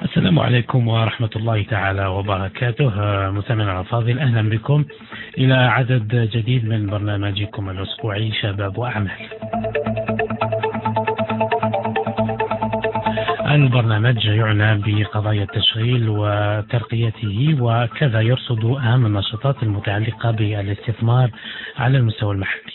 السلام عليكم ورحمة الله تعالى وبركاته. مستمعينا الفاضل، أهلا بكم إلى عدد جديد من برنامجكم الأسبوعي شباب وأعمال. البرنامج يعنى بقضايا التشغيل وترقيته، وكذا يرصد أهم النشاطات المتعلقة بالاستثمار على المستوى المحلي،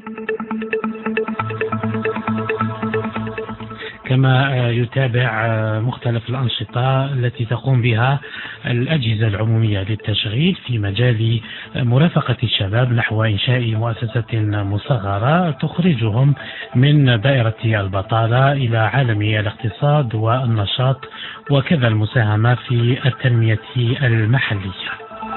كما يتابع مختلف الأنشطة التي تقوم بها الأجهزة العمومية للتشغيل في مجال مرافقة الشباب نحو إنشاء مؤسسة مصغرة تخرجهم من دائرة البطالة إلى عالم الاقتصاد والنشاط، وكذا المساهمة في التنمية المحلية.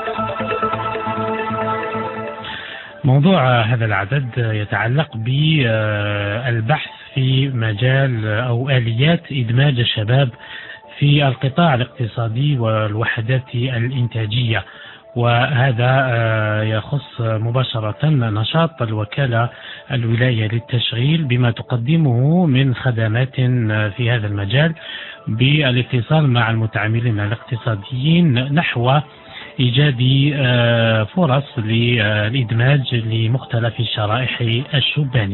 موضوع هذا العدد يتعلق بالبحث في مجال أو آليات إدماج الشباب في القطاع الاقتصادي والوحدات الإنتاجية، وهذا يخص مباشرة نشاط الوكالة الولاية للتشغيل بما تقدمه من خدمات في هذا المجال بالاتصال مع المتعاملين الاقتصاديين نحو إيجاد فرص للإدماج لمختلف الشرائح الشبانية.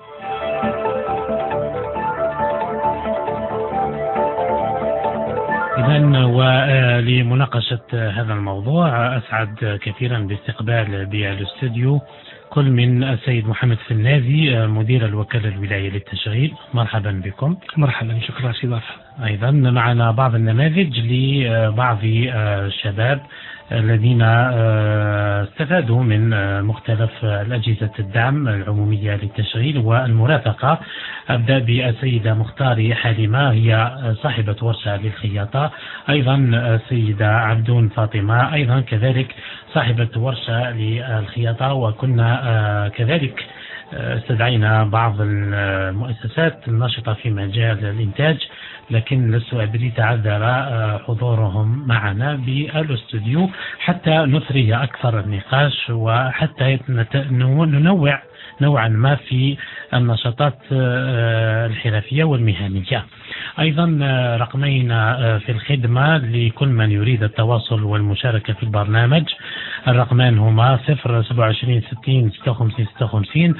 إذن ولمناقشة هذا الموضوع أسعد كثيرا باستقبال بالاستوديو كل من السيد محمد فنازي مدير الوكالة الولاية للتشغيل. مرحبا بكم. مرحبا، شكرا سيدي. أيضا معنا بعض النماذج لبعض الشباب الذين استفادوا من مختلف الأجهزة الدعم العمومية للتشغيل والمرافقة. أبدأ بالسيدة مختاري حليمة، هي صاحبة ورشة للخياطة. أيضا السيدة عبدون فاطمة، أيضا كذلك صاحبة ورشة للخياطة. وكنا كذلك استدعينا بعض المؤسسات الناشطة في مجال الإنتاج، لكن لست أدري تعذر حضورهم معنا بالاستوديو حتى نثري أكثر النقاش، وحتى ننوع نوعا ما في النشاطات الحرفية والمهنية. أيضا رقمين في الخدمة لكل من يريد التواصل والمشاركة في البرنامج. الرقمان هما 027 60 56 56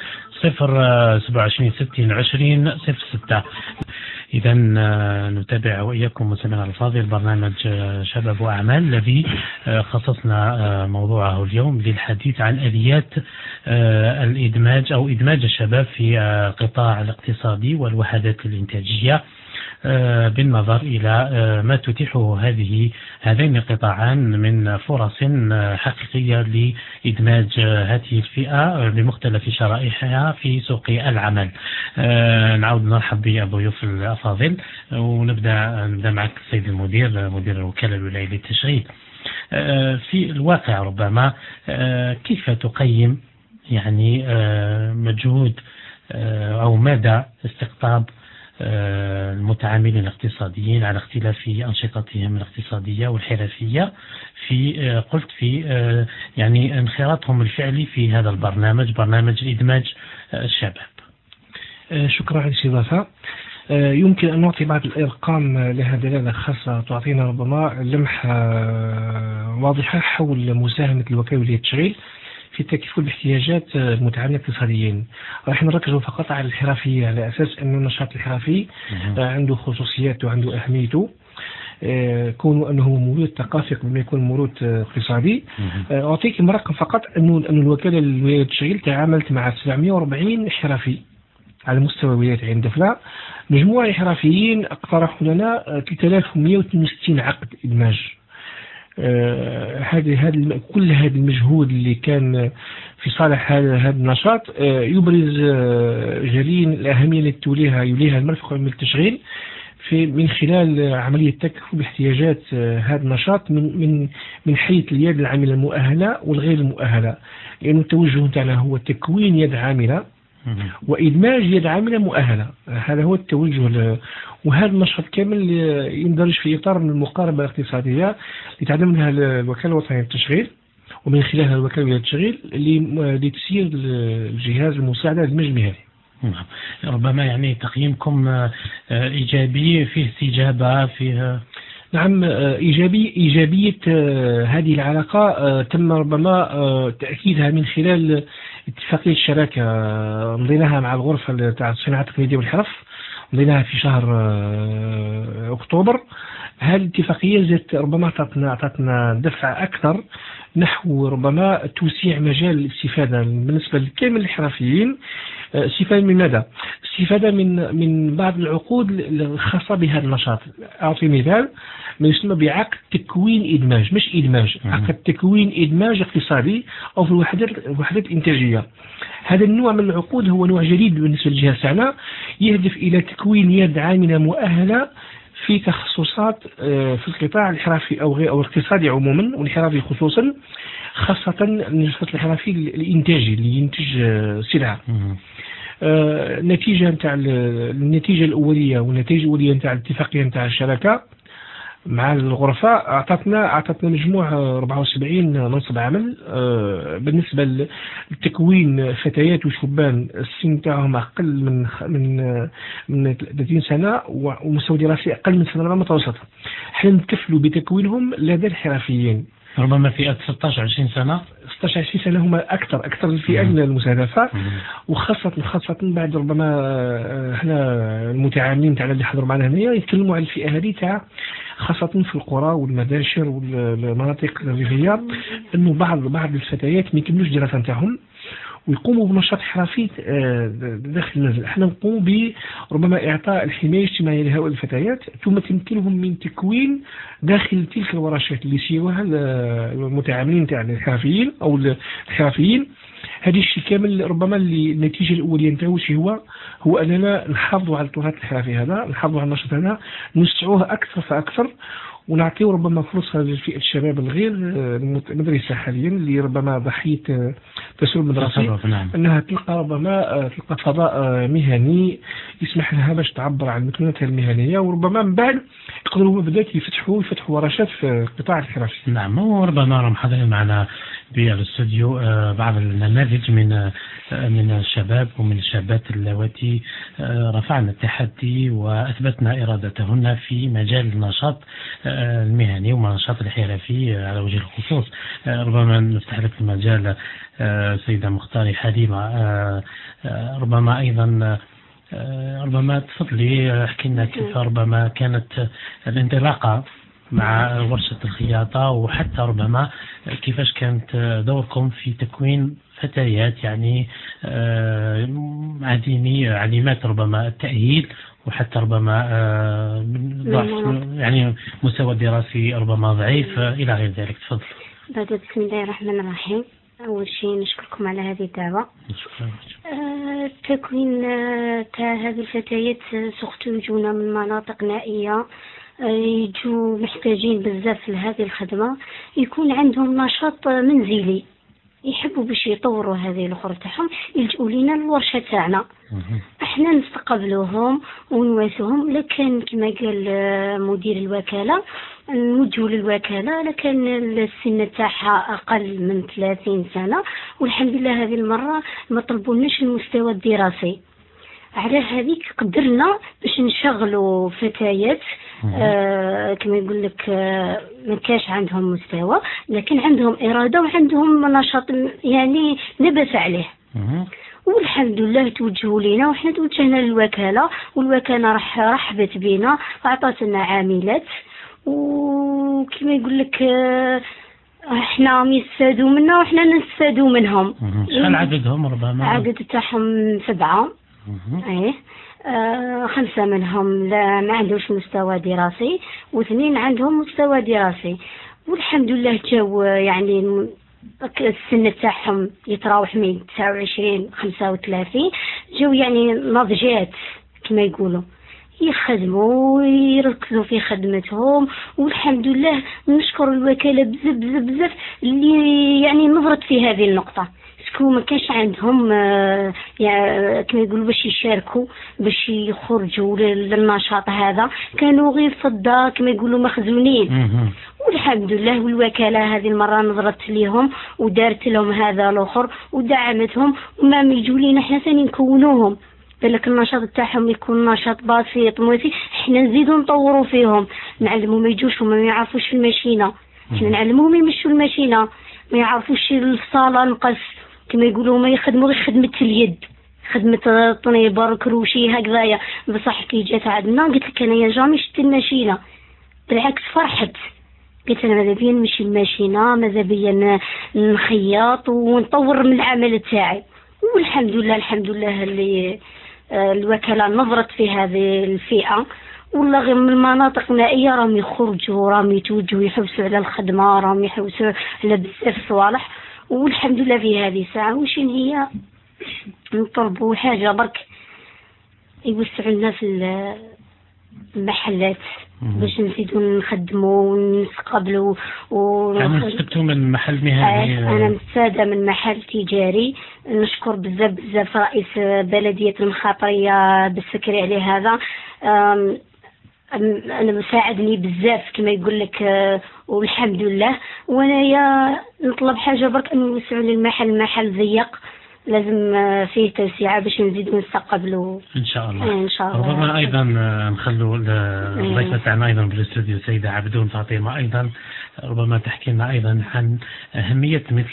027 60 20 06. إذا نتابع وإياكم مستمعينا الفاضل برنامج شباب وأعمال الذي خصصنا موضوعه اليوم للحديث عن آليات الإدماج أو إدماج الشباب في القطاع الاقتصادي والوحدات الإنتاجية، بالنظر إلى ما تتيحه هذين القطاعان من فرص حقيقية لإدماج هذه الفئة بمختلف شرائحها في سوق العمل. نعود نرحب بالضيوف الأفاضل، ونبدأ معك السيد المدير، مدير الوكالة الولاية للتشغيل. في الواقع ربما كيف تقيم يعني مجهود أو مدى استقطاب المتعاملين الاقتصاديين على اختلاف أنشطتهم الاقتصادية والحرفية في يعني انخراطهم الفعلي في هذا برنامج إدماج الشباب؟ شكرا على الاستضافة. يمكن أن نعطي بعض الأرقام لها دلالة خاصة تعطينا ربما لمحة واضحة حول مساهمة الوكالة للتشغيل في التكفل باحتياجات المتعاملين الاقتصاديين. راح نركز فقط على الحرفية على أساس أن النشاط الحرفي عنده خصوصيات وعنده أهميته، كونه أنه مولود ثقافي قبل ما يكون مولود اقتصادي. أعطيكم رقم فقط أن الوكالة الولاية للتشغيل تعاملت مع 740 حرفي على مستوى ولاية عين دفلة. مجموعة حرفيين اقترحوا لنا 3162 عقد إدماج. كل هذا المجهود اللي كان في صالح هذا النشاط يبرز جليا الأهمية التي يوليها المرفق من التشغيل من خلال عملية تكفل باحتياجات هذا النشاط من حيث اليد العاملة المؤهلة والغير المؤهلة، لأن التوجه تاعنا هو تكوين يد عاملة وإدماج يد عاملة مؤهلة. هذا هو التوجه، وهذا النشاط كامل يندرج في إطار المقاربة الاقتصادية اللي تعلمها الوكالة الوطنية للتشغيل، ومن خلالها الوكالة للتشغيل لتسيير الجهاز المساعدة للدمج المهني. ربما يعني تقييمكم إيجابي، فيه استجابة، فيه نعم، إيجابية هذه العلاقة تم ربما تأكيدها من خلال اتفاقية الشراكة مضيناها مع الغرفة تاع الصناعة التقليدية والحرف، مضيناها في شهر أكتوبر. هذه الاتفاقية زادت ربما أعطتنا دفع أكثر نحو ربما توسيع مجال الاستفادة بالنسبة لكامل الحرفيين. استفادة من ماذا؟ استفادة من بعض العقود الخاصة بهذا النشاط. أعطي مثال ما يسمى بعقد تكوين إدماج، مش إدماج، عقد تكوين إدماج اقتصادي أو في الوحدات الإنتاجية. هذا النوع من العقود هو نوع جديد بالنسبة للجهة تاعنا، يهدف إلى تكوين يد عاملة مؤهلة في تخصصات في القطاع الحرفي أو الاقتصادي عموما والحرفي خصوصا، خاصة النشاط الحرفي الإنتاجي اللي ينتج سلعة. النتيجة الأولية والنتيجة الأولية نتاع الاتفاقية نتاع الشراكة مع الغرفة أعطتنا مجموع 74 منصب عمل بالنسبة لتكوين فتيات وشبان السن تاعهم أقل من 30 سنة ومستوى دراسي أقل من سنة متوسطة. احنا نكفلوا بتكوينهم لدى الحرفيين ربما فئة 16-20 سنة. 16-20 سنة هما أكثر الفئات المستهدفة، وخاصة بعد ربما احنا المتعاملين تاعنا اللي حضروا معنا هنا يتكلموا على الفئة هذه تاع خاصة في القرى والمداشر والمناطق الريفية، انه بعض الفتيات ما يكملوش الدراسة نتاعهم ويقوموا بنشاط حرفي داخل المنزل. احنا نقوم بربما اعطاء الحمايه الاجتماعيه لهؤلاء الفتيات، ثم تمكنهم من تكوين داخل تلك الورشات اللي سيوها المتعاملين تاع الحرفيين او الحرفيين. هذا الشيء كامل ربما النتيجه الاوليه نتاعو هو اننا نحافظوا على التراث الحرفي هذا، نحافظوا على النشاط هذا، نوسعوه اكثر فاكثر، ونعطيو ربما فرصة لفئة الشباب الغير المدرسة حاليا اللي ربما ضحية تسول مدرسي، أنها تلقى فضاء مهني يسمح لها باش تعبر عن مكنوناتها المهنية، وربما من بعد يقدروا بدات يفتحوا ورشات في قطاع الحرفي. نعم، وربما راهم حاضرين معنا بالاستوديو بعض النماذج من الشباب ومن الشابات اللواتي رفعنا التحدي وأثبتنا إرادتهن في مجال النشاط المهني والنشاط الحرفي على وجه الخصوص. ربما نفتح لك المجال سيدة مختار حليمة، ربما أيضا ربما تفضلي احكي لنا كيف ربما كانت الانطلاقة مع ورشة الخياطة، وحتى ربما كيفاش كانت دوركم في تكوين فتيات يعني عديمات ربما التأهيل، وحتى ربما يعني مستوى دراسي ربما ضعيف إلى غير ذلك. تفضل. بسم الله الرحمن الرحيم. أول شيء نشكركم على هذه الدعوة. تكوين تاع هذه الفتيات سخت يجونا من مناطق نائية، يجوا محتاجين بزاف لهذه الخدمة، يكون عندهم نشاط منزلي يحبوا باش يطوروا هذه الاخرى تاعهم، يلجؤوا لنا الورشه تاعنا. احنا نستقبلوهم ونواسوهم، لكن كما قال مدير الوكاله نوجهوا للوكاله، لكن السن تاعها اقل من 30 سنه، والحمد لله هذه المره ما طلبوناش المستوى الدراسي. على هذيك قدرنا باش نشغلوا فتيات كما يقول لك ما كاش عندهم مستوى، لكن عندهم إرادة وعندهم نشاط يعني نبث عليه. والحمد لله توجهوا لنا، وإحنا توجهنا للوكالة، والوكالة رحبت بنا وأعطتنا عاملات، وكما يقول لك احنا يستفادوا منا وإحنا نستفادوا منهم. شحال عددهم؟ ربما عدد تاعهم 7. ايه 5 منهم ما عندهمش مستوى دراسي، و2 عندهم مستوى دراسي، والحمد لله جاو يعني السن تاعهم يتراوح من 29 35، جاو يعني ناضجات كما يقولوا، يخدموا ويركزوا في خدمتهم، والحمد لله نشكر الوكالة بزاف اللي يعني نظرت في هذه النقطة. ما كانش عندهم يعني كما يقولوا باش يشاركوا باش يخرجوا للنشاط هذا، كانوا غير في الدار كما يقولوا مخزونين. والحمد لله والوكالة هذه المرة نظرت ليهم ودارت لهم هذا الآخر ودعمتهم، وما يجوا لنا احنا ثاني نكونوهم بالك النشاط تاعهم يكون نشاط بسيط موسي، حنا نزيدو نطوروا فيهم، نعلمو ما يجوش وما يعرفوش في الماشينه، حنا نعلموهم يمشوا الماشينه، ما يعرفوش الصاله نقص كما يقولوا، ما يخدموا غير خدمه اليد، خدمه طنيبر كروشي هكذايا. بصح كي جات عندنا قلت لك انايا جامي شفت الماشينه، بالعكس فرحت، قلت انا ماذا بيا نمشي الماشينه، ماذا بيا نخيط ونطور من العمل تاعي. والحمد لله الحمد لله اللي الوكالة نظرت في هذه الفئة، والله غير من المناطق النائية راهم يخرجوا، راهم يتوجهوا يحوسوا على الخدمة، راهم يحوسوا على بزاف صوالح. والحمد لله في هذه الساعة وشين هي نطلبوا حاجة برك يوسعوا لنا في المحلات باش نزيدوا نخدموا ونستقبلوا. يعني استفدتوا من محل مهني؟ أنا مستفادة من محل تجاري، نشكر بزاف بزاف رئيس بلدية المخاطرية بالسكري عليه هذا. أنا مساعدني بزاف كما يقول لك، والحمد لله. وأنا يا نطلب حاجة برك أن يوسعوا لي المحل ضيق، لازم فيه توسعة باش نزيدوا نستقبلوا ان شاء الله. ان شاء الله. ربما ايضا نخلوا الضيفه تاعنا ايضا بالاستوديو سيده عبدون فاطمه، ايضا ربما تحكي لنا ايضا عن اهميه مثل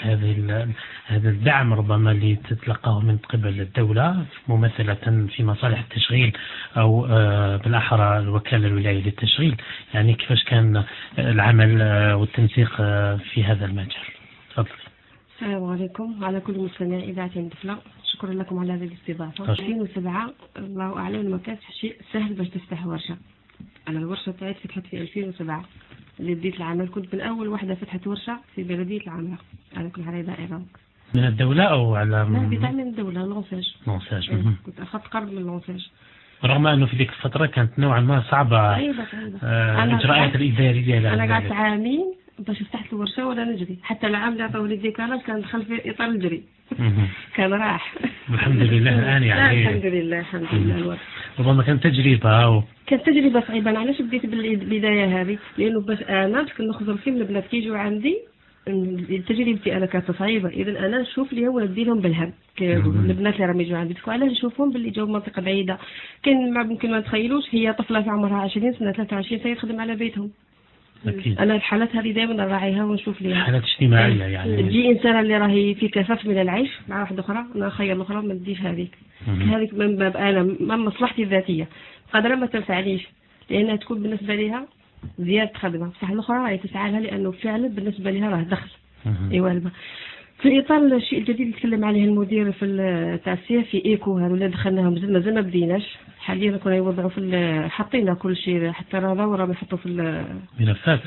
هذا الدعم ربما اللي تتلقاه من قبل الدوله ممثله في مصالح التشغيل او بالاحرى الوكاله الولايه للتشغيل. يعني كيفاش كان العمل والتنسيق في هذا المجال؟ تفضل. السلام عليكم وعلى كل مستمعي إذاعة الدفلة، شكرا لكم على هذه الاستضافة. 2007 الله أعلم ما كانش شيء سهل باش تفتح ورشة. أنا الورشة تاعي فتحت في 2007 اللي بديت العمل، كنت من أول واحدة فتحت ورشة في بلدية العامرة. أنا كنت على دائرة من الدولة أو على؟ لا بتاع من الدولة، لونساج. كنت أخذت قرض من لونساج، رغم أنه في ذيك الفترة كانت نوعا ما صعبة الإجراءات الإدارية. أنا قعدت عامين باش فتحت الورشة ولا نجري، حتى العام اللي عطاو لي ديكالاج كان دخل في إطار الجري كان راح. الحمد لله الآن يعني. الحمد لله الحمد لله. ربما كانت تجربة كانت تجربة صعيبة. أنا علاش بديت بالبداية هذه؟ لأنه باش أنا كنخزر في البنات كيجوا عندي تجربتي أنا كانت صعيبة، إذا أنا نشوف ليهم وندي لهم بالهم البنات اللي راهم يجوا عندي. علاش نشوفهم باللي جاوا من منطقة بعيدة، كان ممكن ما تخيلوش هي طفلة في عمرها 20 سنة 23 سنة تخدم على بيتهم. أكيد. أنا الحالات هذه دائما نراعيها ونشوف ليها حالات اجتماعية. يعني تجي إنسانة اللي راهي في كفاف من العيش مع واحدة أخرى، أنا خير الأخرى ما نديش هذيك من باب أنا من مصلحتي الذاتية، قادرة ما تنفعنيش لأنها تكون بالنسبة لها زيادة خدمة، صح الأخرى راهي تسعى لها لأنه فعلا بالنسبة لها راه دخل. إيوه في إطار الشيء الجديد اللي تكلم عليه المدير في التعسير في إيكو هذا اللي دخلناهم مازال ما بديناش حاليا، كنا يوضعوا في حطينا كل شيء حتى راه وراهم يحطوا في الملفات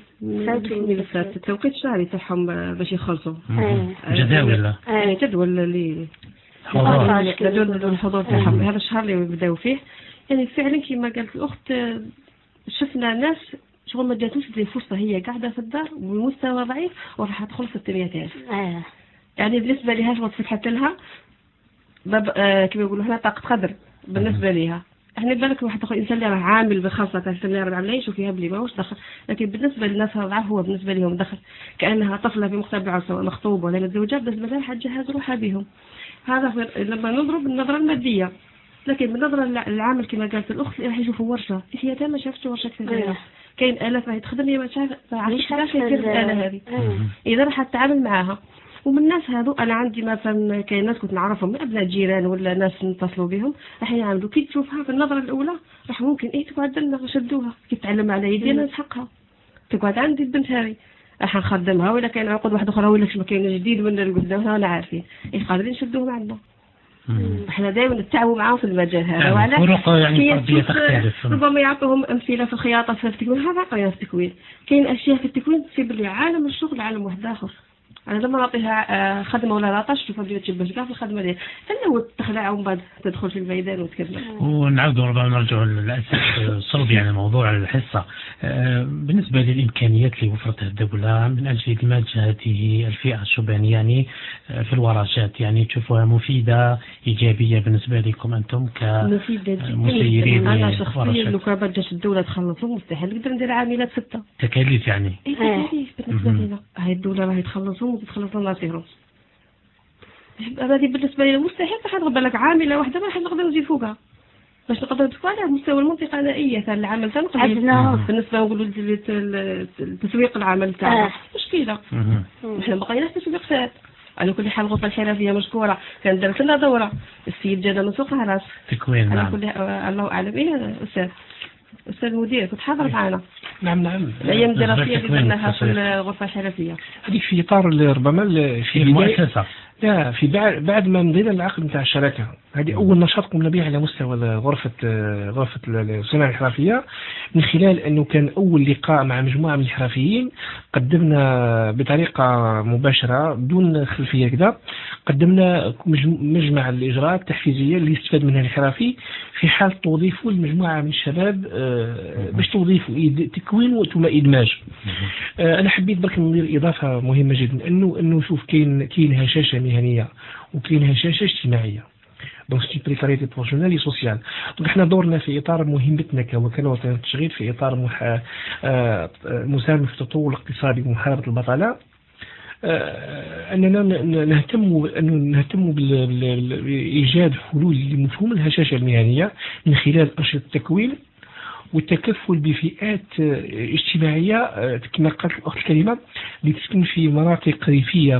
التوقيت الشهري تاعهم باش يخلصوا جداول جدول اللي الحضور تاعهم هذا الشهر اللي بداوا فيه. يعني فعلا كما قالت الأخت شفنا ناس شغل ما جاتوش زي فرصة، هي قاعدة في الدار بمستوى ضعيف وراح تدخل في التمياتات. يعني بالنسبة لها شغل فتحت لها باب كما يقولوا هنا طاقة قدر بالنسبة لها. احنا بالك واحد الانسان اللي راه عامل بخاصة اللي راه عاملين يشوف فيها بلي ماهوش دخل، لكن بالنسبة للناس ضعف هو بالنسبة لهم دخل، كأنها طفلة في مقتبل سواء مخطوبة ولا متزوجة بالنسبة لها حتجهز روحها بهم. هذا لما نضرب النظرة المادية، لكن بالنظرة العامل كما قالت الأخت راح يشوفوا ورشة حياتها ما شافتش ورشة كثيرة. كاين آلاف راهي تخدم هي ما عرفتش كيفاش يدير الآلة هذه، إذا راح تتعامل معاها. ومن الناس هذو أنا عندي مثلا كاين ناس كنت نعرفهم من أبناء جيران ولا ناس نتصلوا بهم راح يعملوا كي تشوفها في النظرة الأولى راح ممكن تقعد لنا شدوها كي تعلم على يدي أنا نسحقها تقعد عندي البنت هذه راح نخدمها، ولا كاين عقد واحدة أخرى ولا ما كاين جديد من اللي قدامها ولا عارفين قادرين نشدوهم عندنا. احنا دائما نتعاونوا معاهم في المجال هذا. وعلى الفروق يعني الفردية تختلف، ربما يعطوهم امثله في الخياطه في التكوين، هذا قياس التكوين. كاين اشياء في التكوين تصيب لي عالم الشغل عالم واحد اخر. انا لما نعطيها خدمه ولا لاطاش شوف بدات تشبه كاع في الخدمه ديالها فلو تخلع ومن بعد تدخل في الميدان وتكمل. ونعاودوا ربما نرجعوا للاساس الصلب يعني موضوع الحصه. بالنسبه للامكانيات اللي وفرتها الدوله من اجل ادماج هذه الفئه الشبانيه يعني في الورشات، يعني تشوفوها مفيده ايجابيه بالنسبه لكم انتم كمسيرين؟ انا شخصيا لو كان بدات الدوله تخلصوا مستحيل نقدر ندير عاملات 6 تكاليف يعني. تكاليف بالنسبه لنا هاي الدوله راهي تخلصوا وتخلص لنا سيرهم. هذه بالنسبه لي مستحيل حنضرب لك عامله واحده ما حنقدر نزيد فوقها باش نقدر نتكلم على مستوى المنطقه النائيه تاع العمل تاعنا بالنسبه نقولوا للتسويق العمل تاعنا مشكله احنا بقينا تسويق على كل حال الغرفه الحرفيه مشكوره كان دارت لنا دوره السيد جانا من سوق هراس تكوين على كل الله اعلم استاذ المدير كنت حاضر معنا نعم الايام الدراسيه اللي درناها في الغرفه الحرفيه هذيك في اطار ربما في المؤسسه لا في بعد ما مضينا العقد نتاع الشراكه. هذه اول نشاط قمنا به على مستوى غرفه الصناعه الحرفيه من خلال انه كان اول لقاء مع مجموعه من الحرفيين. قدمنا بطريقه مباشره بدون خلفيه كذا قدمنا مجمع الاجراءات التحفيزيه اللي يستفاد منها الحرفي في حال توظيفه لمجموعه من الشباب باش توظيفه تكوين ثم ادماج. انا حبيت برك ندير اضافه مهمه جدا انه شوف كاين هشاشه مهنيه وكاين هشاشه اجتماعيه دونك سي بريكاريتي بروفيسيونيل اي سوسيال. دونك احنا دورنا في اطار مهمتنا كوكاله وطنيه للتشغيل في اطار مساهمه في التطور الاقتصادي ومحاربه البطاله اننا نهتم بايجاد حلول لمفهوم الهشاشه المهنيه من خلال انشطه التكوين والتكفل بفئات اجتماعيه كما قالت الاخت الكريمه اللي تسكن في مناطق ريفيه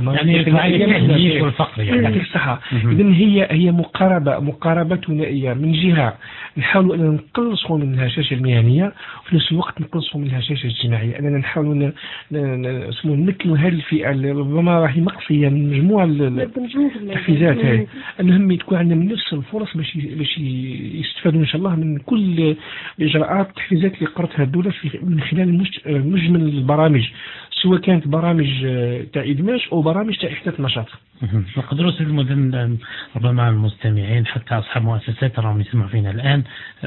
يعني والفقر يعني صح. اذا هي مقاربه ثنائيه. من جهه نحاول ان نقلصوا من الهشاشه المهنيه وفي نفس الوقت نقلصوا من الهشاشه الاجتماعيه اننا نحاولوا نمكنوا هذه الفئه اللي ربما راهي مقصيه من مجموعه التحفيزات هذه المهم تكون عندنا نفس الفرص باش يستفادوا ان شاء الله من كل الاجراءات التحفيزات اللي قررتها الدوله من خلال مجمل البرامج سواء كانت برامج تاع ادماج او برامج تاع احداث نشاط. نقدروا سيد المدن ربما المستمعين حتى اصحاب مؤسسات راهم يسمعوا فينا الان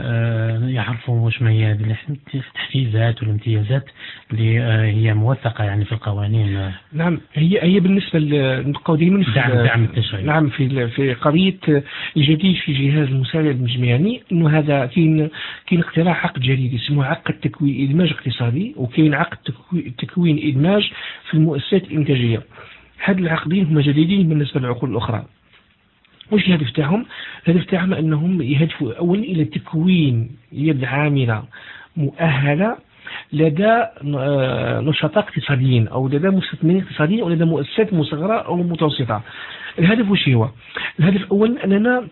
يعرفوا واش ما هي التحفيزات والامتيازات اللي هي موثقه يعني في القوانين. نعم هي بالنسبه نبقاو دائما في دعم التشغيل. نعم في قضيه الجديد في جهاز المساعده المجمعني انه هذا كاين اقتراح عقد جديد اسمه عقد تكوين ادماج اقتصادي وكاين عقد تكوين ادماج في المؤسسات الانتاجيه. هاد العقدين هما جديدين بالنسبه للعقود الاخرى. واش الهدف تاعهم؟ الهدف تاعهم انهم يهدفوا اولا الى تكوين يد عامله مؤهله لدى نشطاء اقتصاديين او لدى مستثمرين اقتصاديين او لدى مؤسسات مصغره او متوسطه. الهدف واش هو؟ الهدف اولا اننا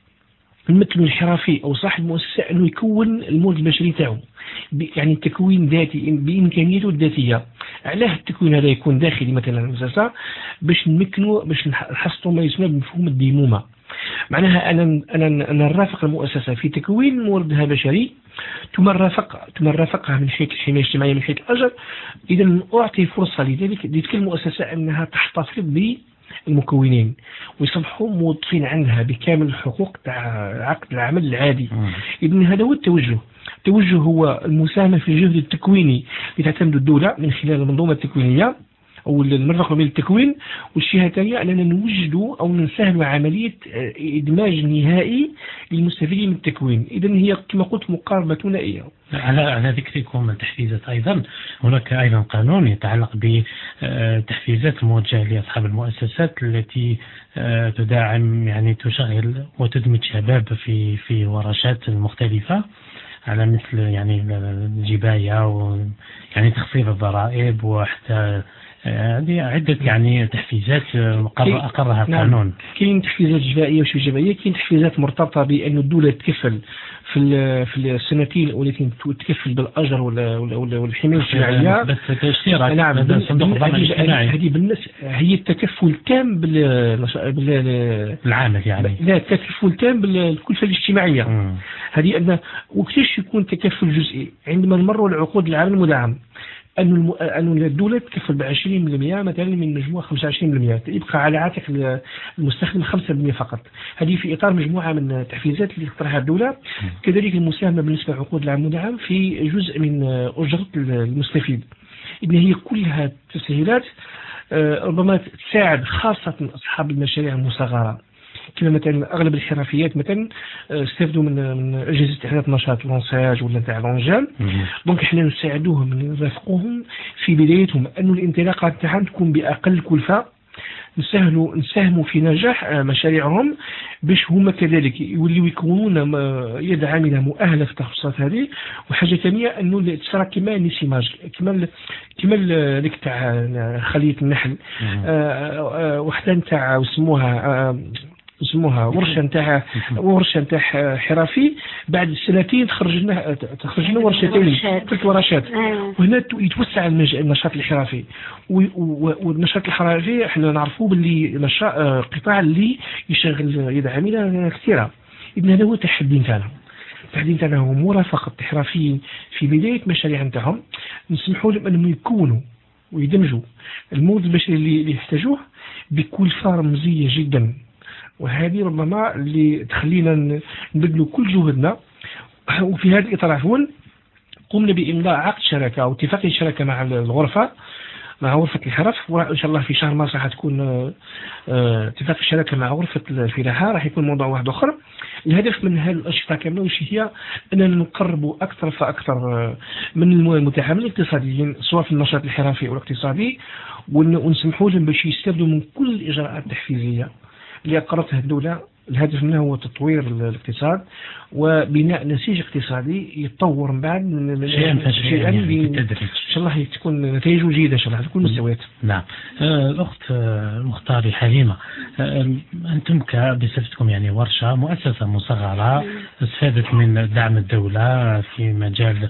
نمكن الحرفي او صاحب المؤسسه انه يكون المورد البشري تاعو يعني تكوين ذاتي بامكانياته الذاتيه. علاه التكوين هذا يكون داخلي مثلا المؤسسه باش نمكنوا باش نحصلوا ما يسمى بمفهوم الديمومه. معناها انا نرافق المؤسسه في تكوين موردها البشري ثم نرافقها من حيث الحمايه الاجتماعيه من حيث الاجر. اذا اعطي فرصه لتلك المؤسسه انها تحتفظ بالمكونين ويصبحوا موظفين عندها بكامل الحقوق تاع عقد العمل العادي. اذا هذا هو التوجه هو المساهمه في الجهد التكويني اللي تعتمد الدوله من خلال المنظومه التكوينيه او المرفق بين التكوين. والشيء الثاني اننا نوجدوا او نسهلوا عمليه ادماج نهائي للمستفيدين من التكوين. اذا هي كما قلت مقاربه ثنائيه. على ذكركم التحفيزات ايضا هناك ايضا قانون يتعلق بتحفيزات موجهه لاصحاب المؤسسات التي تدعم يعني تشغل وتدمج شباب في ورشات مختلفه على مثل يعني الجبايه ويعني تخفيض الضرائب وحتى هذه عدة يعني تحفيزات أقرها القانون. كاين تحفيزات جبائية وشبه جبائية. كاين تحفيزات مرتبطة بأن الدولة تكفل في السنتين الأولى تكفل بالأجر والحماية الاجتماعية. بس الاشتراك. نعم هذه بالنسبة هي التكفل تام بالعامل يعني. لا التكفل تام بالكلفة الاجتماعية. هذه أن وكيفاش يكون تكفل جزئي عندما نمروا العقود العمل المدعم أن الدولة تكفل ب 20% مثلا من مجموعة 25% يبقى على عاتق المستخدم 5% فقط. هذه في إطار مجموعة من التحفيزات اللي اقترحها الدولة. كذلك المساهمة بالنسبة لعقود العمل المدعم في جزء من أجرة المستفيد. إذن هي كلها تسهيلات ربما تساعد خاصة أصحاب المشاريع المصغرة كما مثلا اغلب الحرفيات مثلا استفدوا من اجهزه احداث نشاط لونساج ولا تاع لونجال. دونك احنا نساعدوهم نرافقوهم في بدايتهم انه الانطلاقه تاعهم تكون باقل كلفه نساهموا في نجاح مشاريعهم، باش هما كذلك يوليو يكونون يد عامله مؤهله في التخصصات هذه. وحاجه ثانيه انه تصرى كما نسيماج كما لك تاع خليه النحل، وحده نتاع اسموها ورشه نتاع حرفي. بعد سنتين تخرج لنا ورشتين 3 ورشات. وهنا يتوسع النشاط الحرفي. والنشاط الحرفي احنا نعرفوا باللي قطاع اللي يشغل يد عامله كثيره. اذا هذا هو التحدي نتاعنا هو مرافقه الحرفيين في بدايه مشاريع نتاعهم، نسمحوا لهم انهم يكونوا ويدمجوا المورد البشري اللي يحتاجوه بكلفه رمزيه جدا. وهذه ربما اللي تخلينا نبذلوا كل جهدنا. وفي هذا الإطار قمنا بإمضاء عقد شراكة أو اتفاقية شراكة مع الغرفة، مع غرفة الحرف. وإن شاء الله في شهر مارس راح تكون اتفاق الشراكة مع غرفة الفلاحة، راح يكون موضوع واحد آخر. الهدف من هذه الأنشطة كاملة وش هي؟ أننا نقربوا أكثر فأكثر من المتعاملين الاقتصاديين سواء في النشاط الحرفي أو الاقتصادي، ونسمحوا لهم باش يستفدوا من كل الإجراءات التحفيزية اللي أقرتها الدولة. الهدف منها هو تطوير الاقتصاد وبناء نسيج اقتصادي يتطور من بعد شيئا بالتدريج. إن شاء الله تكون نتائجه جيدة إن شاء الله على كل المستويات. نعم. الأخت المختار حليمة، أنتم بصفتكم يعني ورشة مؤسسة مصغرة استفادت من دعم الدولة في مجال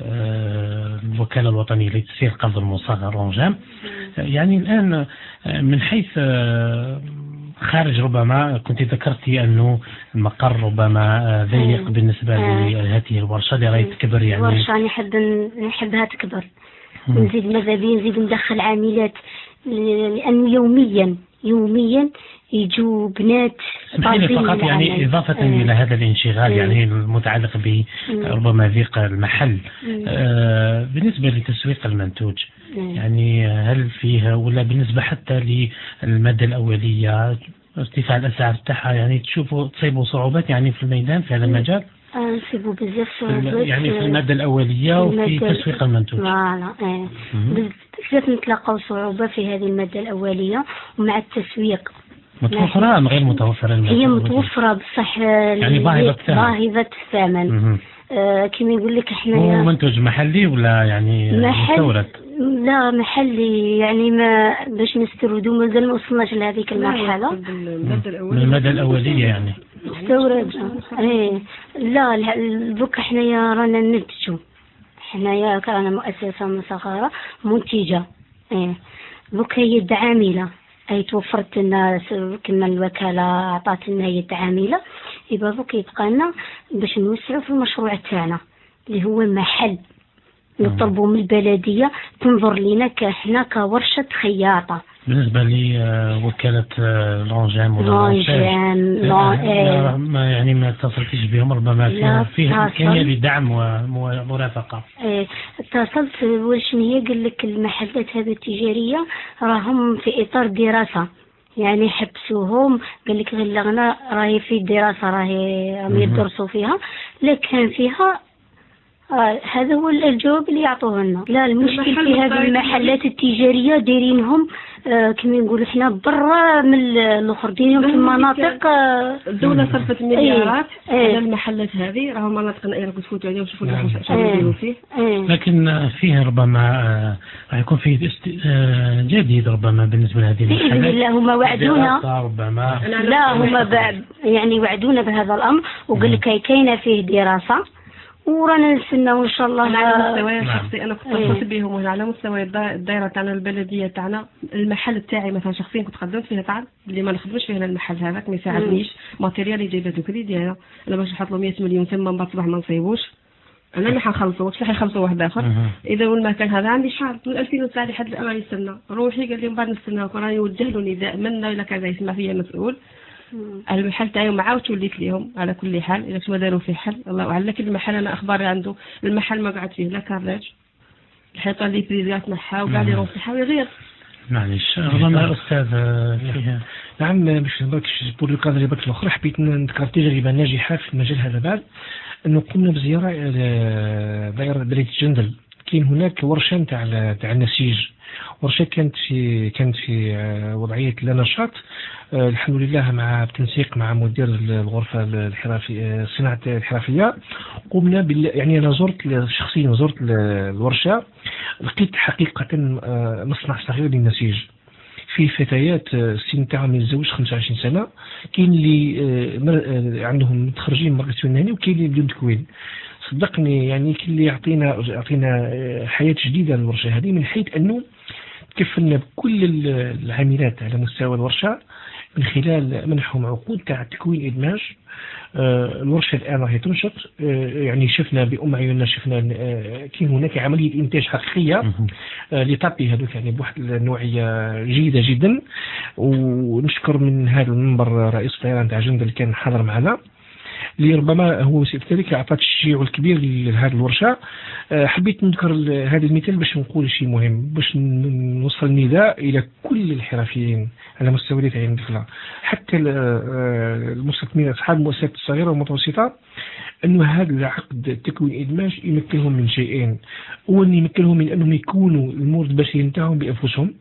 الوكالة الوطنية لتسيير القرض المصغر رونجام. يعني الآن من حيث خارج ربما كنت ذكرتي أنه المقر ربما ضيق بالنسبة لهذه الورشة اللي راهي تكبر. يعني الورشة نحبها تكبر، نزيد ماذا بين نزيد ندخل عاملات، لأنه يوميا يجوا بنات فقط يعني إضافة إلى هذا الانشغال يعني المتعلق بربما ضيق المحل. بالنسبة لتسويق المنتوج يعني هل فيها ولا بالنسبة حتى للمادة الأولية ارتفاع الأسعار تاعها يعني تصيبوا صعوبات يعني في الميدان في هذا المجال؟ نصيبوا بزاف صعوبات يعني في المادة الأولية وفي تسويق المنتوج. بزاف نتلاقاو صعوبة في هذه المادة الأولية ومع التسويق. متوفرة أم غير متوفرة؟ هي متوفرة بصح يعني باهظة الثمن. كما يقول لك احنا هو منتوج محلي ولا يعني مستورد؟ لا محلي، يعني ما باش نستوردوا مازال ما وصلناش لهذيك المرحلة. المادة الأولية يعني مستورد. لا دوك حنايا رانا ننتجوا، حنايا كرانا مؤسسة مصغرة منتجة. دوك هي يد عاملة أي توفرت لنا كما الوكالة أعطت لنا يد عاملة، يبقى دوك يبقى لنا باش نوسعوا في المشروع تاعنا اللي هو محل. نطلبوا من البلدية تنظر لنا كاحنا كورشة خياطة. بالنسبة لوكالة رونجام يعني ما اتصلتيش بهم ربما فيها إمكانية لدعم ومرافقة؟ اتصلت وشنو هي قال لك المحلات هذه التجارية راهم في إطار دراسة، يعني حبسوهم قال لك غير لغنا راهي في دراسة راهي يدرسوا فيها، لكن فيها هذا هو الجواب اللي يعطوه لنا. لا المشكل في هذه المحلات التجارية دايرينهم كما نقولوا احنا برا من الاخر، دايرينهم في مناطق الدولة صرفت مليارات على المحلات هذه، راهم مناطق نائرة تفوتوا عليها وشوفوا شنو يديروا فيه. لكن فيه ربما راح يكون فيه جديد ربما بالنسبة لهذه المحلات. بإذن الله هم وعدونا ربما. لا هم يعني وعدونا بهذا الأمر وقال لك كاينة فيه دراسة ورانا نستناو ان شاء الله. على مستوى شخصي انا كنت اتصلت بهم، وهنا على مستوى الدائره تاعنا البلديه تاعنا المحل تاعي مثلا شخصيا كنت خدمت فيه تعب اللي ما نخدمش فيه المحل هذاك ما يساعدنيش، ماتيريال اللي جايبته كريدي انا باش نحط له 100 مليون ثم من بعد صباح ما نصيبوش انا اللي حنخلصوا واش راح يخلصوا واحد اخر. اذا المكان هذا عندي شحال من 2009 لحد الان راني نستنى روحي، قال لي من بعد نستناوك، راني يوجه له نداء منا الا كذا يسمع فيا مسؤول المحل تاعي وما عاودش وليت ليهم. على كل حال اذا ما داروا فيه حل الله اعلم، لكن المحل انا اخباري عنده المحل ما قعد فيه لا كراج، الحيطه اللي بريزات نحاها وكاع اللي روح يحاول يغير. معليش ربما استاذ فيها. نعم باش نباركش بور لو كادر اللي بك الاخر حبيت نذكر تجربه ناجحه في المجال هذا بعد انه قمنا بزياره دائره بلديه جندل. كاين هناك ورشه تاع النسيج ورشة كانت في وضعية لا نشاط. الحمد لله مع التنسيق مع مدير الغرفة الحرفية الصناعة الحرفية قمنا يعني أنا شخصيا زرت الورشة، لقيت حقيقة مصنع صغير للنسيج فيه فتيات السن تاعهم يتزوج 25 سنة، كاين اللي عندهم متخرجين مركز فناني وكاين اللي بدون تكوين. صدقني يعني كاين اللي يعطينا حياة جديدة للورشة هذه، من حيث أنه تكفلنا بكل العاملات على مستوى الورشة من خلال منحهم عقود تاع تكوين إدماج. الورشة الآن راهي تنشط، يعني شفنا بأم عيوننا، شفنا كاين هناك عملية إنتاج حقيقية لتعطي هذوك يعني بواحد النوعية جيدة جدا. ونشكر من هذا المنبر رئيس الطيران تاع جندة اللي كان حاضر معنا، اللي ربما هو بذلك أعطى التشجيع الكبير لهذه الورشة. حبيت نذكر هذا المثال باش نقول شيء مهم، باش نوصل النداء إلى كل الحرفيين على مستوى تعيين الدخلة، حتى المستثمرين أصحاب المؤسسات الصغيرة والمتوسطة، أنه هذا العقد التكوين إدماج يمكنهم من شيئين. أولا يمكنهم من أنهم يكونوا المورد البشري نتاعهم بأنفسهم.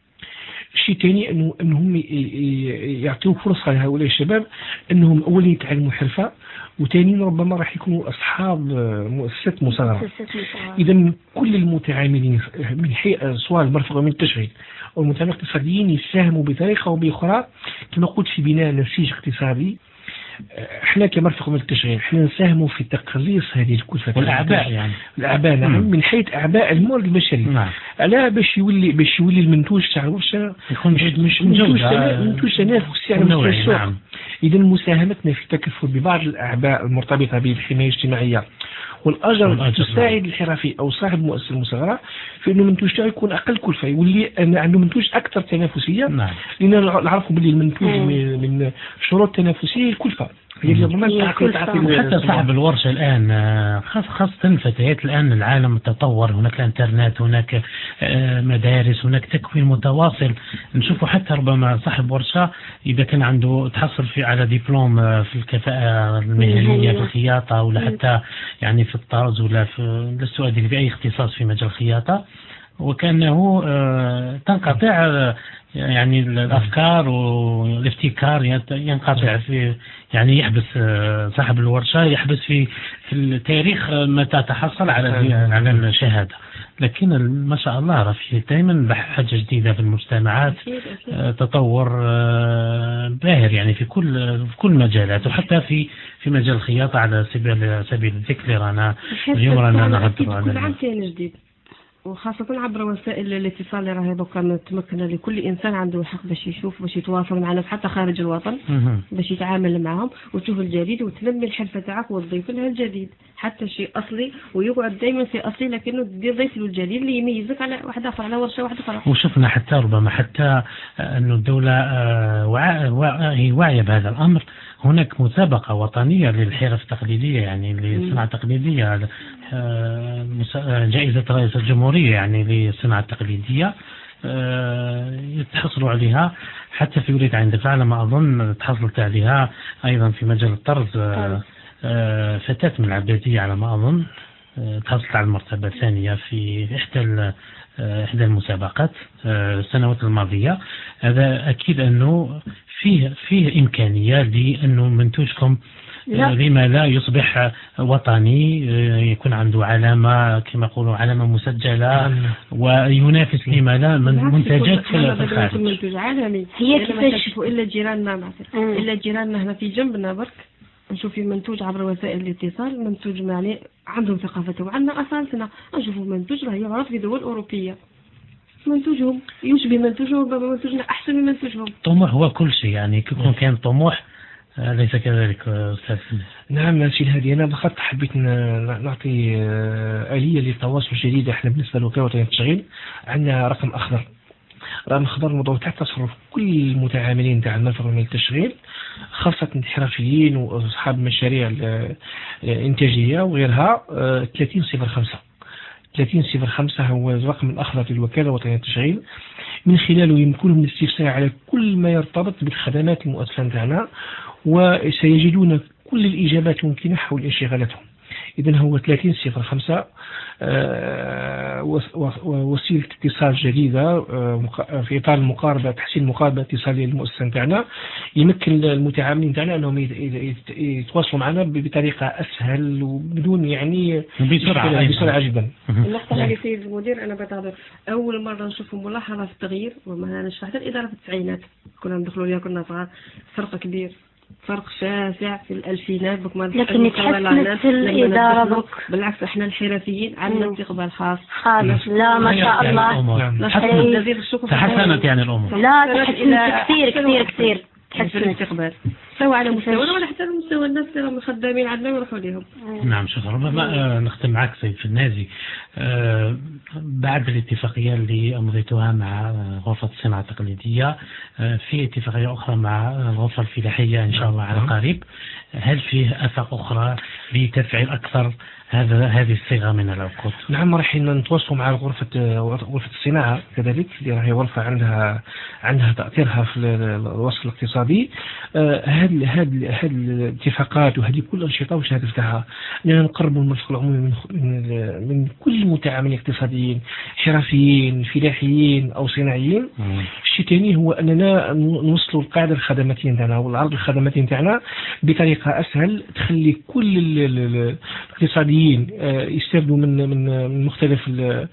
الشيء الثاني أنهم يعطيوا فرصة لهؤلاء الشباب أنهم أولا يتعلموا حرفة، وثانيا ربما راح يكونوا أصحاب مؤسسات مصغرة. إذا كل المتعاملين من حيث سواء المرفق من التشغيل أو المتعاملين الاقتصاديين يساهموا بطريقة أو بأخرى كما قلت في بناء نسيج اقتصادي. احنا كمرفق من التشغيل احنا نساهموا في تقليص هذه الكلفة والأعباء، يعني الأعباء نعم، من حيث أعباء المورد البشري. نعم. ألا باش يولي المنتوج تاع الورشة يكون مش منتوج تنافسي على مستوى السوق. نعم. إذا مساهمتنا في التكفل ببعض الأعباء المرتبطة بالحماية الاجتماعية والأجر تساعد الحرفي أو صاحب المؤسسة المصغرة في أنه منتوج تاعو يكون أقل كلفة، يولي عنده منتوج أكثر تنافسية. نعم. لأن نعرفوا باللي المنتوج من شروط التنافسية الكلفة. حتى صاحب الورشة الآن خاصة الفتيات الآن العالم تطور، هناك الانترنت، هناك مدارس، هناك تكوين متواصل. نشوفوا حتى ربما صاحب ورشة إذا كان عنده تحصل على دبلوم في الكفاءة المهنية في الخياطة ولا حتى يعني في الطرز ولا في لست في أي اختصاص في مجال الخياطة، وكأنه تنقطع يعني الأفكار والابتكار ينقطع في يعني يحبس صاحب الورشة يحبس في التاريخ متى تحصل على الشهادة. لكن ما شاء الله راه في دائما حاجة جديدة في المجتمعات، تطور باهر يعني في كل مجالات، وحتى في مجال الخياطة على سبيل الذكر. رانا اليوم رانا نغدر على كل عام كاين جديد، وخاصة عبر وسائل الاتصال اللي راهي دوكا متمكنة لكل إنسان عنده حق باش يشوف، باش يتواصل مع ناس حتى خارج الوطن، باش يتعامل معهم وتشوف الجديد وتنمي الحرفة تاعك وتضيف لها الجديد، حتى شيء أصلي ويقعد دائما في أصلي، لكنه تضيف له الجديد اللي يميزك على واحد آخر، على ورشة واحدة أخرى. وشفنا حتى ربما حتى أنه الدولة هي واعية بهذا الأمر. هناك مسابقة وطنية للحرف التقليدية، يعني للصناعة التقليدية، جائزة رئيس الجمهورية يعني للصناعة التقليدية، يتحصلوا عليها حتى في ولاية عين دفاع على ما أظن. تحصلت عليها أيضا في مجال الطرز فتاة من العبادية على ما أظن، تحصلت على المرتبة الثانية في إحدى المسابقات السنوات الماضية. هذا أكيد أنه فيه إمكانية لأنه منتوجكم لما لا يصبح وطني، يكون عنده علامة كما يقولوا علامة مسجلة، وينافس لما لا من منتجات في الخارج. منتوج عالمي هي كيفاش إلا جيراننا إلا جيراننا هنا في جنبنا برك نشوف منتوج عبر وسائل الاتصال، منتوج يعني عندهم ثقافته وعندنا أصالتنا، نشوفوا منتوج راه يعرف في دول أوروبية، منتوجهم يشبه منتوجهم، منتوجنا أحسن من منتوجهم. طموح هو كل شيء، يعني كيكون كان طموح ليس كذلك أستاذ. نعم سيد هادي، أنا بخط حبيت نعطي آلية للتواصل الجديدة. احنا بالنسبة لوكالة وطنية التشغيل عندنا رقم أخضر. رقم أخضر موضوع تحت تصرف كل المتعاملين تاع المرفق من التشغيل، خاصة الحرفيين وأصحاب المشاريع الإنتاجية وغيرها. 3005 3005 هو الرقم الأخضر للوكالة الوطنية للتشغيل، من خلاله يمكنهم الاستفسار على كل ما يرتبط بالخدمات المؤسسة تاعنا، وسيجدون كل الإجابات الممكنة حول انشغالاتهم. إذن هو 3005 وسيلة اتصال جديدة في إطار المقاربة، تحسين المقاربة الاتصالية للمؤسسة نتاعنا، يمكن المتعاملين نتاعنا أنهم يتواصلوا معنا بطريقة أسهل وبدون يعني بسرعة جدا. النقطة هذه سيد المدير أنا بتعرف أول مرة نشوف ملاحظة في التغيير، وما نشرح حتى الإدارة في التسعينات كنا ندخلوا ليها كنا صغار، فرق كبير، فرق شاسع في الألفينات بك ما لكن تحسنت الإدارة بالعكس احنا الحرفيين عندنا استقبال خاص. لا ما شاء الله تحسنت يعني الأمور. لا تحسنت كثير تحسن الاستقبال سواء على مستوى ولا حتى على مستوى الناس اللي هم خدامين عندنا ويروحوا لهم. نعم شكرا. ربما نختم معك سيد فنازي، بعد الاتفاقية اللي أمضيتها مع غرفة الصناعة التقليدية، في اتفاقية أخرى مع الغرفة الفلاحية إن شاء الله على قريب، هل فيه آفاق أخرى لتفعيل أكثر هذه الصيغة من العقود؟ نعم رايحين نتواصلوا مع غرفة الصناعة كذلك، اللي راهي غرفة عندها تأثيرها في الوسط الاقتصادي. هذه الاتفاقات وهذه كل الأنشطة وش هدفتها؟ أننا نقربوا المرفق العمومي من كل المتعاملين الاقتصاديين، حرفيين فلاحيين أو صناعيين. الشيء الثاني هو أننا نوصلوا القاعدة الخدماتية نتاعنا والعرض الخدماتي نتاعنا بطريقة أسهل تخلي كل الاقتصاديين يستفدوا من مختلف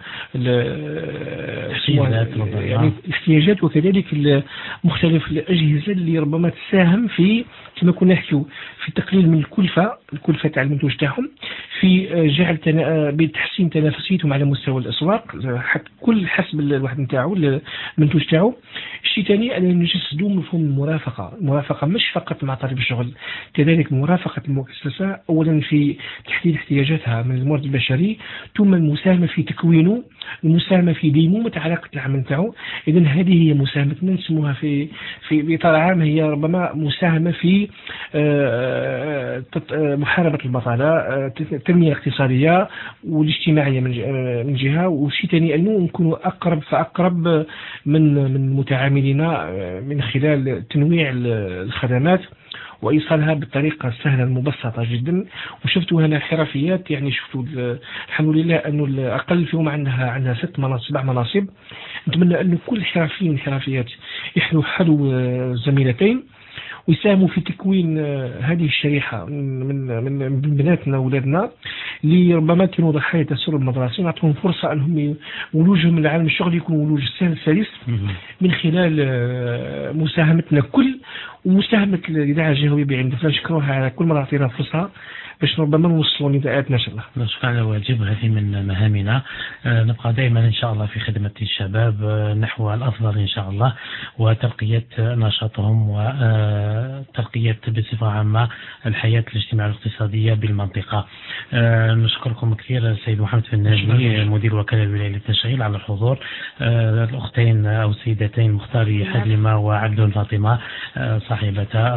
الاحتياجات، وكذلك مختلف الأجهزة اللي ربما تساهم في كما كنا نحكيو في تقليل من الكلفة تاع المنتوج تاعهم، في جعل بتحسين تنافسيتهم على مستوى الأسواق، كل حسب الواحد نتاعو المنتوج تاعو. الشيء الثاني أن نجسدوا مفهوم المرافقة مش فقط مع طالب الشغل، كذلك مرافقة المؤسسة أولا في تحديد احتياجاتها من المورد البشري، ثم المساهمة في تكوينه، المساهمة في ديمومة علاقة العمل نتاعو. إذن هذه هي مساهمتنا، نسموها في إطار عام هي ربما مساهمة في محاربة البطالة، التنمية الاقتصادية والاجتماعية من جهة، والشيء ثاني أنه نكون أقرب من متعاملينا من خلال تنويع الخدمات وإيصالها بالطريقة السهلة المبسطة جدا. وشفتوا هنا حرفيات، يعني شفتوا الحمد لله أنه الأقل فيهم عندها 6 مناصب 7 مناصب. نتمنى أن كل حرفيين والحرفيات يحلوا زميلتين ويساهموا في تكوين هذه الشريحة من بناتنا وولادنا اللي ربما كانوا ضحايا التسرب المدرسي، نعطيهم فرصة أنهم ولوجهم من العالم الشغل يكون ولوج سلس من خلال مساهمتنا ومساهمة الإذاعة الجهوية بعين دفلة. نشكروها على كل مرة أعطينا فرصة باش ربما نوصلوا نداءاتنا إن شاء الله. نشكر على واجب، هذه من مهامنا. نبقى دائما إن شاء الله في خدمة الشباب نحو الأفضل إن شاء الله، وترقية نشاطهم وترقية بصفة عامة الحياة الاجتماعية والاقتصادية بالمنطقة. نشكركم كثير السيد محمد فناجي مدير وكالة الولاية للتشغيل على الحضور، الأختين أو السيدتين مختاري حليمة وعبد فاطمة صاحبتا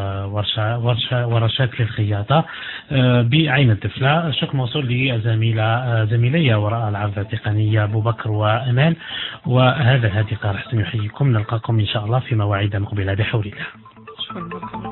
ورشات للخياطة بعين الدفلة. الشكر موصول لزميلي وراء العرض التقنية أبو بكر وأمان، وهذا الهادي قارح يحييكم. نلقاكم إن شاء الله في مواعيد مقبلة بحول الله.